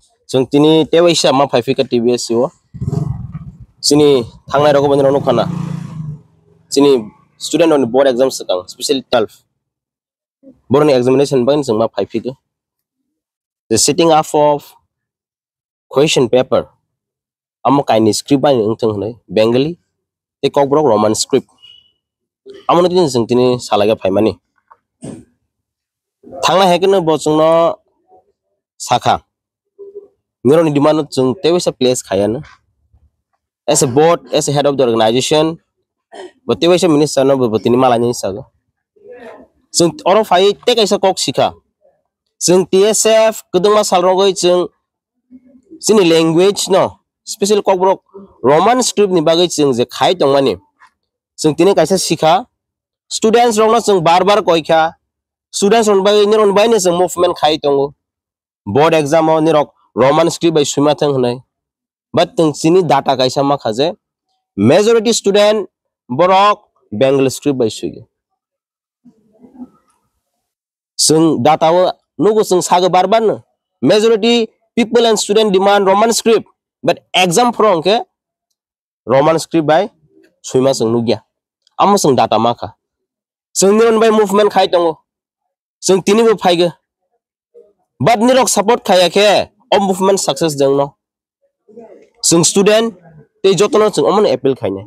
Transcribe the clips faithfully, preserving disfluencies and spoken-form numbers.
जों तिनी तेवैसा मा फाइफिका टीबीएस यो सिनी थांनाय रगो बनि नखाना सिनी स्टूडेंट on board exam सकang special twelve board examination ban जों मा फाइफिका the setting up of question paper amo kaini script ban ngthang hnai bengali te kokbrok roman script amon tin जों तिनी सालागा फाइमानि थांना हेकनो बचंनो साखा निरनि डिमान्ड जों तेवैसा प्लेस खायानो as a board as a head of the organization but तेवैसा minister न बतिनि मालानि सागो जों अरो फाइ ते कैसा कक सिखा जों टीएसएफ गदंमा सालरगै जों सिनि लैंग्वेज न स्पेशल ककब्रक रोमान स्क्रिप्ट नि बागै जों जे खाइ दंमानि जों तिनि कैसा सिखा स्टूडेंट्स रंना जों बार बार कइखा स्टूडेंट्स रन बागै निरन बायने जों मूवमेंट खाइ दंगो बोर्ड एग्जाम नि रक रोमान स्क्रिप्ट बाय सुमाथों हनै but जों सिनि डाटा कैसा मा खाजे मेजॉरिटी स्टूडेंट बरक बेंगल स्क्रिप्ट बाय सुयो जों डाटा नुगो जों सागो बारबान majority people and student demand roman script but exam from के roman script by सुइमा जों नुगिया आमो जों डाटा माखा जों निरन बाय मूवमेंट खाइ दंगो जों तिनिबो फाइगो but निरक सपोर्ट खायाखे अ मूवमेंट सक्सेस जों न जों स्टूडेंट ते जतन जों अमन एपिल खायने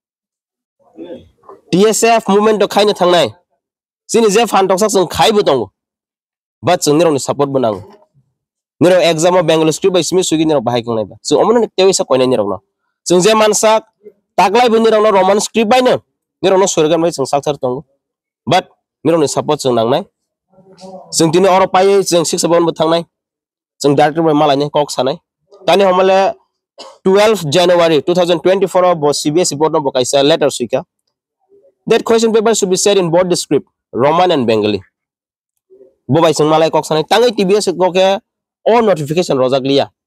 टीएसएफ मूवमेंट तो खायनो थांनाय सिनि जे फान टक्सा जों खाइबो दंगो but जों निरन सपोर्ट बनांगो निरक एग्जाम बेंगल स्क्रिप्ट बाय सिमि सुगि निरक बाहाय खंनायबा जों अमन तेवैसा कोयनाय निरक न जों जे मानसा तागलाय बो निरक रोमान स्क्रिप्ट बायनो निरक न सोरगन बाय जों साक्सार दंगो but निरक सपोर्ट जों नांनाय जों दिनै अर पायै जों six seven बो थांनाय जों डाइरेक्टर बाय मालायनि कक सानाय तानि हमले twelve January twenty twenty-four of C B S E board no bokaisa letter suika that question paper should be said in both the script Roman and Bengali bobai sing malai kok sanai tangai T B S ko ke all notification rojak liya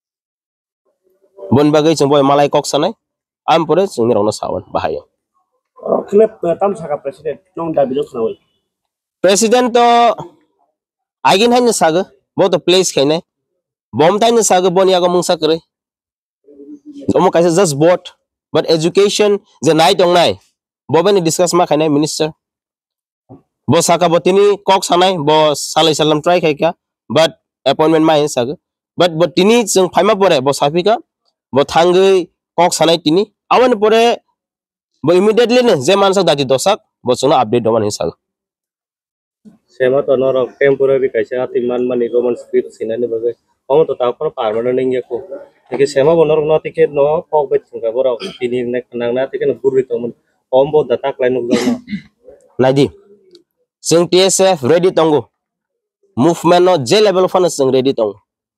bon bagai sing boy malai kok sanai am pore sing ni rongno sawan bahayo klep tam saka president nong da bijok sanawai president to agin hain saga bo to place khainai bom tain saga bon yaga mungsa kare omo kaisa just board but education the night on night bo bani discuss ma khainai minister bo saka bo tini kok sanai bo salai salam try khaika but appointment ma hin saga but bo tini jeng phaima pore bo safika bo thangai kok sanai tini awan pore bo immediately ne je mansa dadi dosak bo suna update doman hin saga sema to nor temporary kaisa atiman mani roman script sinani bagai omo to ta por permanent ngi ko ke sema bonor no tike no kok bet thunga bora tini nek nang na tike no burri to mon ombo data klein no no nadi sing T S F ready tongo movement no je level fan sing ready tong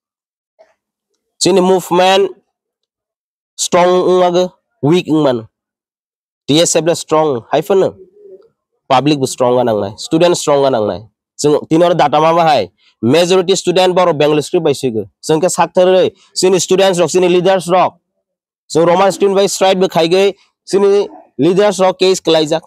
sini movement strong ngaga weak man T S F la strong hyphen public bu strong nang nai student strong nang nai sing tinor data ma bahai majority student bor bengal script by sigo sing ke sakthare sini students rock sini leaders rock so roman student by stride be khai gai sini leaders rock case klaijak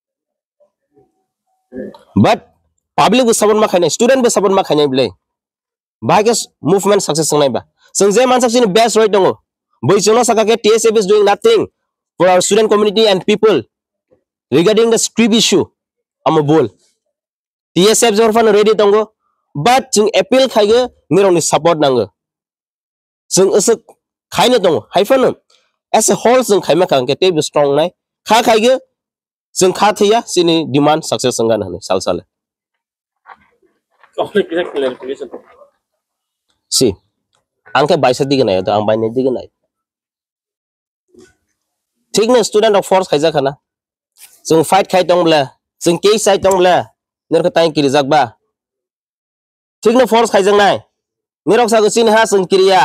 but public bu sabon ma khainai student bu sabon ma khainai blai bagus movement success ngai ba sing je man sini best right dongo boi jono saka ke T S F is doing nothing for our student community and people regarding the script issue am bol T S F jor fan ready dongo but jing appeal khaiga nironi support nango jing usuk khaina dongo haifan as a whole jing khaima khang ke te strong nai kha khaiga jing kha thia sini demand success ngan hane sal sal only clarification si angke baisa diga nai to ang baine diga nai ठीक ने student of force खाइजा खाना जों fight खाइ दंब्ला जों के side दंब्ला नरख ताइ किरि जागबा ठीक ने फोर्स खाइजों नाय निरक सागो सिन हा जों किरिया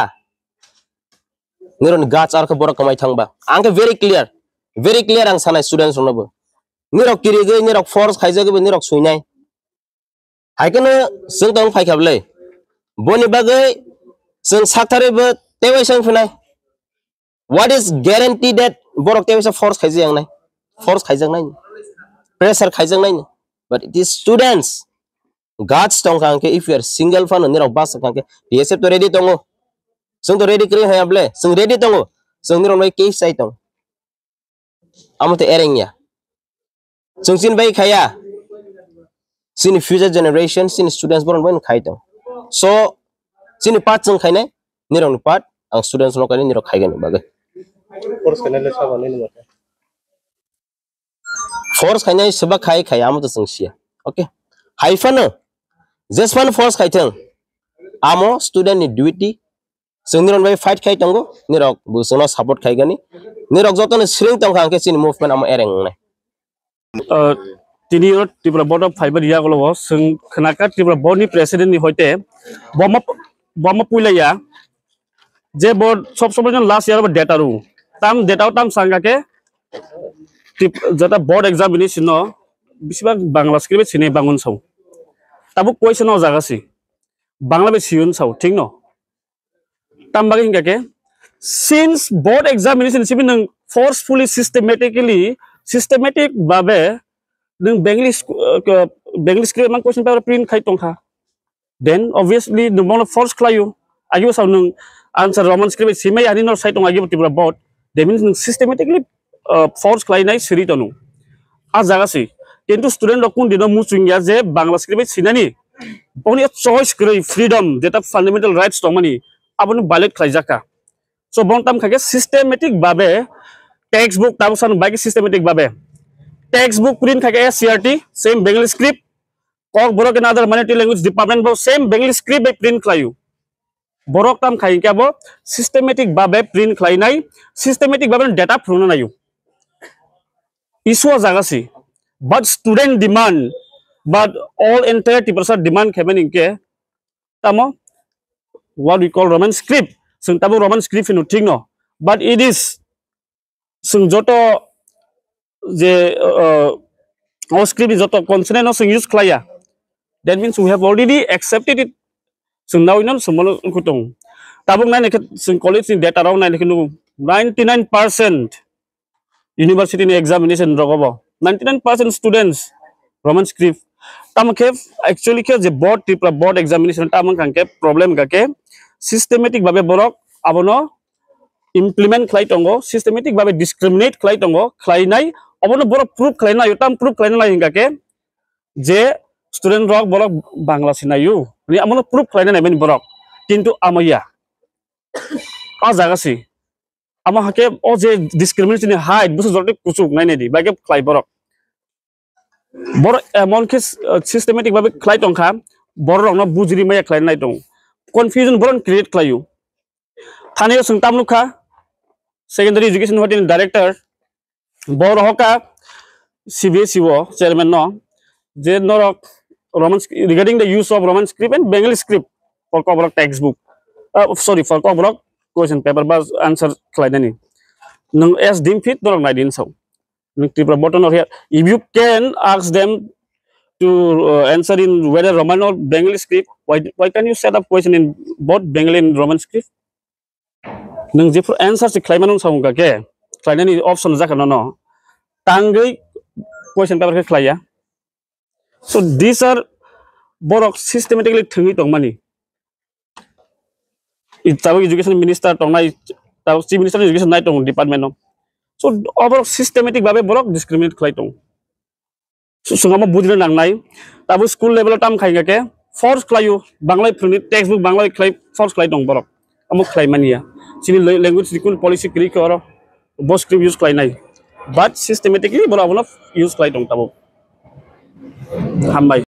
निरन गाच आरख बर कमाइ थांबा आंके वेरी क्लियर वेरी क्लियर आं सानाय स्टूडेंट्स नबो निरक किरिगे निरक फोर्स खाइजागबो निरक सुइनाय हाइकनो जों दं फाइखाबलै बनि बागै जों साथारेबो तेवैसन फुनाय what is guarantee that borok tewisa force khaijang nai force khaijang nai pressure khaijang nai but it is students guards tong kang ke if you are single fan ni rok bas kang ke T S F to ready tongo Sung to ready kri hai able. Sung ready tongo. Sung ni ronbai case sai tong. Amo te ereng ya. Sung sin bai khaya. Sin future generation sin students boron boin khai tong. So sin part sung khai ne. Ni rong part ang students no kai ni ro khai gan bagai. Force kena le sabang ini mata. Force khai ne sabak khai khai amo to sung sia. Okay. Hyphen. Just one force khai tong. Amo student ni duty. Sungniron by fight khai tongo nirok busono support khai gani nirok joto ne sring tong khang ke sin movement am ereng ne uh tini ro tripura board of fiber ya golo sung khnaka tripura board ni president ni hoite bomma bomma puila ya je board sob sob last year data ru tam data tam sanga ke jata board examination no bisibak bangla script sine bangun sau tabu question no jagasi bangla be siun sau thing no tambagin kake since board examination sibin forcefully systematically systematic babe nung bengali bengali script mang question paper print khai tongkha then obviously the more force klayu agi sa nung answer roman script simai ani no sai tong agi tibra board that means nung systematically uh, force klai nai siri tonu a jaga si kintu student lokun dino mu chungya je bangla script sinani only a choice krai freedom that fundamental rights tomani abun ballet khlaijaka so bontam khage systematic babe textbook tabusan bagi systematic babe textbook print khage S C R T same bengali script kok borok another minority language department bo same bengali script by print khlayu borok tam khai ke bo systematic babe print khlai nai systematic babe data phuna nayu issue jagasi but student demand but all entire percent demand khaben ke tamo what we call Roman script. Sung tabu Roman script inu thing no, but it is sung joto je uh, our script is joto consonant no sung use klaya. That means we have already accepted it. Sung now ino sumolo kutung. Tabung nai nekhet sung college in data around nai nekhenu ninety-nine percent university in examination rogobo. ninety-nine percent students Roman script. Tam ke actually ke je board tripla board examination tam kan ke problem ga ke systematic babe borok abono implement khlai tongo systematic babe discriminate khlai tongo khlai nai abono borok proof khlai nai tam proof khlai nai hinga ke je student rok borok bangla sinayu ni abono proof khlai nai ben borok kintu amoya a jaga si ama hake o je discrimination height busu jorte kusuk nai nei di bage khlai borok borok amon ke systematic babe khlai tongkha borok no bujri maya khlai nai tong confusion boron create klayu thane sung tamlukha secondary education hotin director bor hoka C B S E wo chairman no je norok Roman regarding the use of Roman script and Bengali script for cover textbook uh, sorry for cover question paper bas answer klaidani nung as dim fit norok naidin so nung tripla button or here if you can ask them to uh, answer in whether Roman or Bengali script, why why can you set up question in both Bengali and Roman script? Nung je answer si klaimanung sa hunga ke, klainani option zaka no no. Tangai question paper ke klaya. So these are borok systematically thingi tong mani. Itawu education minister tong nai, tawu chief minister education nai tong department no. So overall systematic babe borok discriminate klai tong. Sungama budina nang nai tabu school level tam khai ke force klayu banglai phuni textbook banglai khlai force klai dong borok amu khlai mania sini language school policy kri koro boss script use klai nai but systematically borok use klai dong tabu hambai